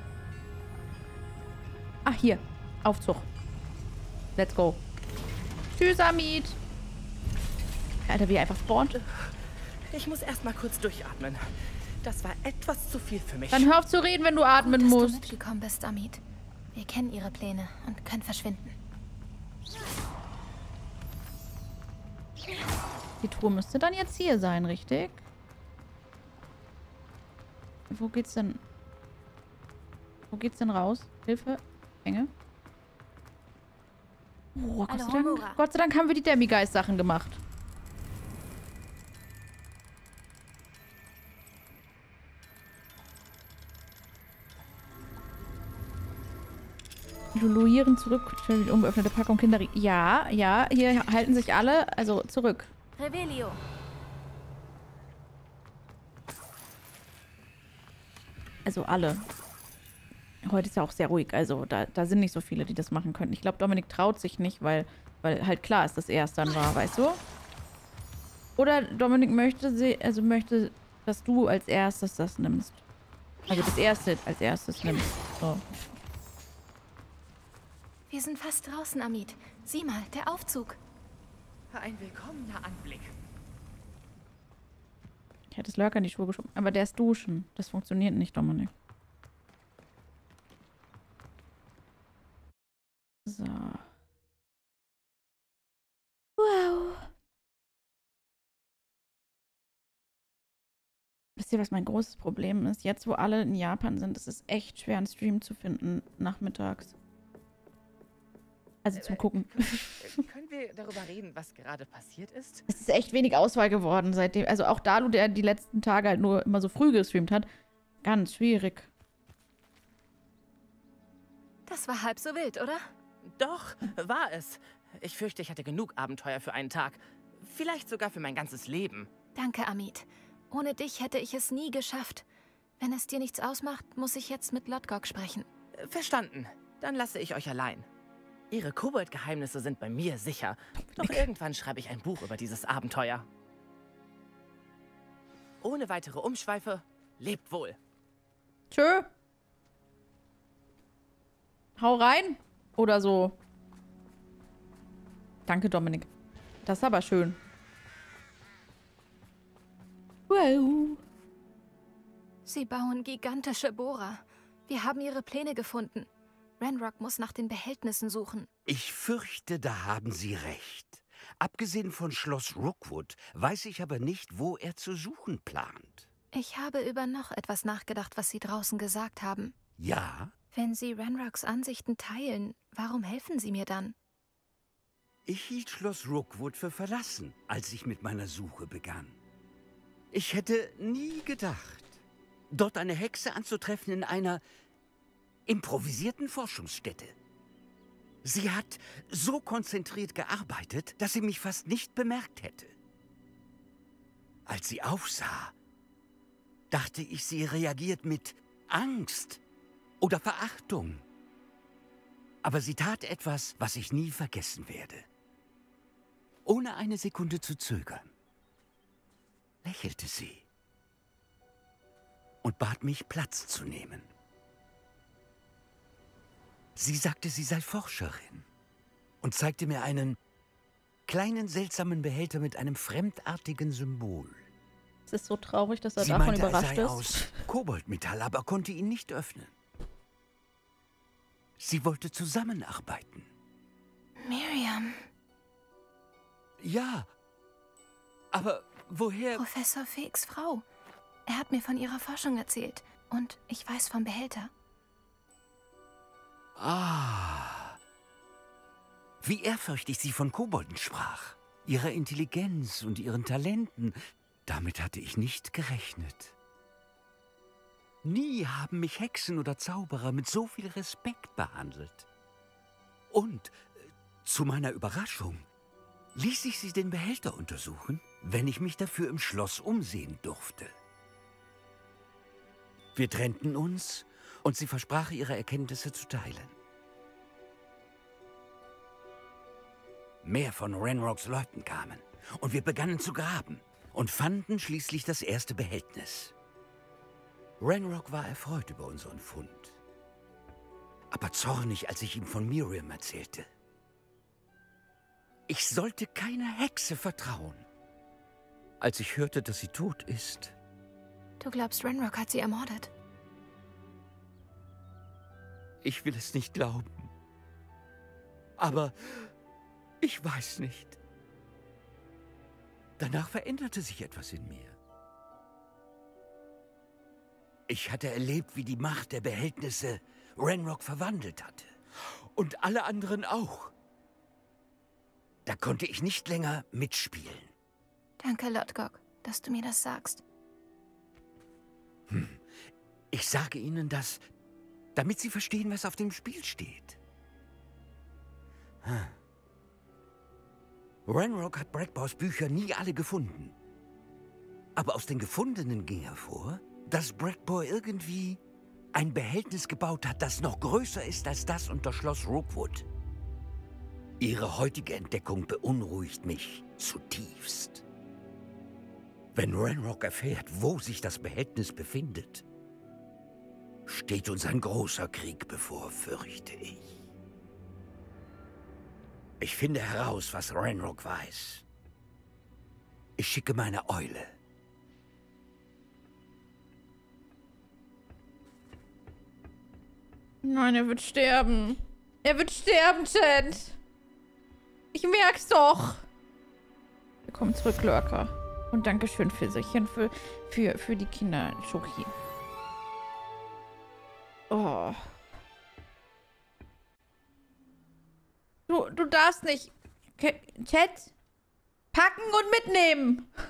Ach, hier. Aufzug. Let's go. Tschüss, Amit. Alter, wie er einfach spawnt. Ich muss erstmal kurz durchatmen. Das war etwas zu viel für mich. Dann hör auf zu reden, wenn du atmen Gut, dass musst. du mitgekommen bist, Amit. Wir kennen ihre Pläne und können verschwinden. Die Truhe müsste dann jetzt hier sein, richtig? Wo geht's denn? Wo geht's denn raus? Hilfe? Enge? Oh, Gott sei Dank, Gott sei Dank haben wir die Demigeist-Sachen gemacht. Isolieren zurück. Die ungeöffnete Packung Kinder. Ja, ja, hier halten sich alle. Also zurück. Revelio. Also alle. Heute ist ja auch sehr ruhig. Also da, da sind nicht so viele, die das machen können. Ich glaube, Dominik traut sich nicht, weil, weil halt klar ist, dass er es dann war, weißt du? Oder Dominik möchte, also möchte, dass du als erstes das nimmst. Also das erste als erstes nimmst. So. Wir sind fast draußen, Amit. Sieh mal, der Aufzug. Ein willkommener Anblick. Ich hätte es Lurker in die Schuhe geschoben. Aber der ist duschen. Das funktioniert nicht, Dominik. So. Wow. Wisst ihr, was mein großes Problem ist? Jetzt, wo alle in Japan sind, ist es echt schwer, einen Stream zu finden nachmittags. Also zum Gucken. Können, können wir darüber reden, was gerade passiert ist? Es ist echt wenig Auswahl geworden seitdem. Also auch Dalu, der die letzten Tage halt nur immer so früh gestreamt hat. Ganz schwierig. Das war halb so wild, oder? Doch, war es. Ich fürchte, ich hatte genug Abenteuer für einen Tag. Vielleicht sogar für mein ganzes Leben. Danke, Amit. Ohne dich hätte ich es nie geschafft. Wenn es dir nichts ausmacht, muss ich jetzt mit Lodgok sprechen. Verstanden. Dann lasse ich euch allein. Ihre Kobold-Geheimnisse sind bei mir sicher. Doch irgendwann schreibe ich ein Buch über dieses Abenteuer. Ohne weitere Umschweife, lebt wohl. Tschö. Hau rein. Oder so. Danke, Dominik. Das ist aber schön. Wow. Sie bauen gigantische Bohrer. Wir haben ihre Pläne gefunden. Ranrock muss nach den Behältnissen suchen. Ich fürchte, da haben Sie recht. Abgesehen von Schloss Rookwood weiß ich aber nicht, wo er zu suchen plant. Ich habe über noch etwas nachgedacht, was Sie draußen gesagt haben. Ja? Wenn Sie Ranrocks Ansichten teilen, warum helfen Sie mir dann? Ich hielt Schloss Rookwood für verlassen, als ich mit meiner Suche begann. Ich hätte nie gedacht, dort eine Hexe anzutreffen in einer improvisierten Forschungsstätte. Sie hat so konzentriert gearbeitet, dass sie mich fast nicht bemerkt hätte. Als sie aufsah, dachte ich, sie reagiert mit Angst oder Verachtung. Aber sie tat etwas, was ich nie vergessen werde. Ohne eine Sekunde zu zögern, lächelte sie und bat mich, Platz zu nehmen. Sie sagte, sie sei Forscherin und zeigte mir einen kleinen, seltsamen Behälter mit einem fremdartigen Symbol. Es ist so traurig, dass er Sie davon meinte, überrascht er sei ist. aus Koboldmetall, aber konnte ihn nicht öffnen. Sie wollte zusammenarbeiten. Miriam. Ja, aber woher... Professor Feeks Frau. Er hat mir von ihrer Forschung erzählt. Und ich weiß vom Behälter. Ah. Wie ehrfürchtig sie von Kobolden sprach. Ihrer Intelligenz und ihren Talenten. Damit hatte ich nicht gerechnet. Nie haben mich Hexen oder Zauberer mit so viel Respekt behandelt. Und, äh, zu meiner Überraschung, ließ ich sie den Behälter untersuchen, wenn ich mich dafür im Schloss umsehen durfte. Wir trennten uns und sie versprach, ihre Erkenntnisse zu teilen. Mehr von Ranrocks Leuten kamen und wir begannen zu graben und fanden schließlich das erste Behältnis. Ranrock war erfreut über unseren Fund, aber zornig, als ich ihm von Miriam erzählte. Ich sollte keiner Hexe vertrauen. Als ich hörte, dass sie tot ist... Du glaubst, Ranrock hat sie ermordet? Ich will es nicht glauben. Aber ich weiß nicht. Danach veränderte sich etwas in mir. Ich hatte erlebt, wie die Macht der Behältnisse Ranrock verwandelt hatte. Und alle anderen auch. Da konnte ich nicht länger mitspielen. Danke, Lodgok, dass du mir das sagst. Hm. Ich sage Ihnen das, damit Sie verstehen, was auf dem Spiel steht. Hm. Ranrock hat Bradbows Bücher nie alle gefunden. Aber aus den Gefundenen ging hervor, dass Bradbow irgendwie ein Behältnis gebaut hat, das noch größer ist als das unter Schloss Rookwood. Ihre heutige Entdeckung beunruhigt mich zutiefst. Wenn Ranrock erfährt, wo sich das Behältnis befindet, steht uns ein großer Krieg bevor, fürchte ich. Ich finde heraus, was Ranrock weiß. Ich schicke meine Eule. Nein, er wird sterben. Er wird sterben, Chat. Ich merk's doch. Willkommen zurück, Lurker. Und Dankeschön für Sichern, für, für, für die Kinder. Schoki. Oh. Du, du darfst nicht. Chat? Packen und mitnehmen.